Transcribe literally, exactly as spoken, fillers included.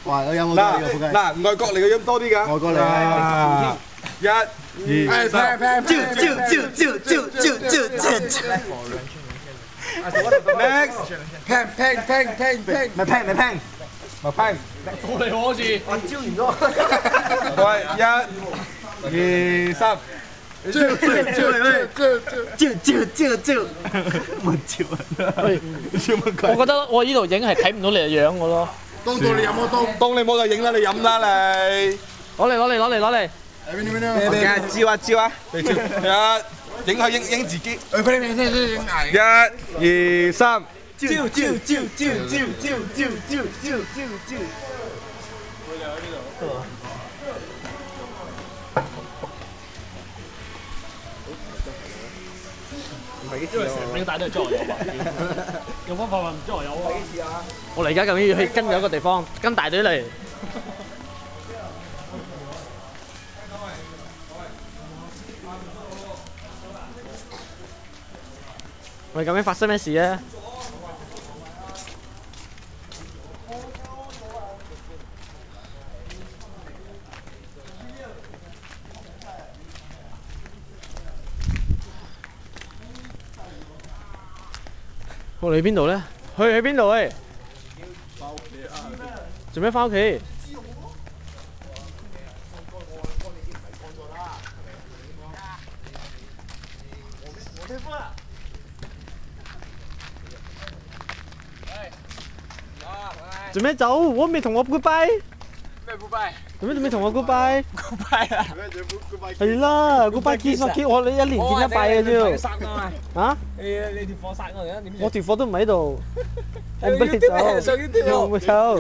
哇！我有冇計？有冇計？ 嗱，外國嚟嘅音多啲㗎。 外國嚟嘅。 一、二、三。 就就就就就就就就。 Next。 拼拼拼拼拼，咪拼咪拼。 咪拼。 我嚟我字。 我招完咗。 喂，一、二、三。 招招招招招招招，乜招啊？ 喂， 笑乜鬼？ 我覺得我呢度影係睇唔到你嘅樣嘅咯。 當到你有冇當？ 當你冇就影啦，你飲啦你。 攞嚟攞嚟攞嚟攞嚟。 我梗係招啊招啊！一，影佢影影自己。 誒，快啲快啲影捱。 一、二、三。 招招招招招招招招招招招。 因為成餅帶都係豬油吧，有方法話唔豬油啊！我哋而家究竟要去跟咗一個地方，跟大隊嚟。我哋究竟發生咩事咧？我哋去邊度咧？去去邊度喂？翻屋企啊！做咩翻屋企？做咩走？我未同我 goodbye。咩 goodbye？做咩仲未同我 goodbye？goodbye 啊！係啦 ，goodbye kiss 啊 kiss 我你一年見一拜嘅啫。嚇？你你條貨殺我而家點？我條貨都唔喺度，我唔俾你走。我唔走。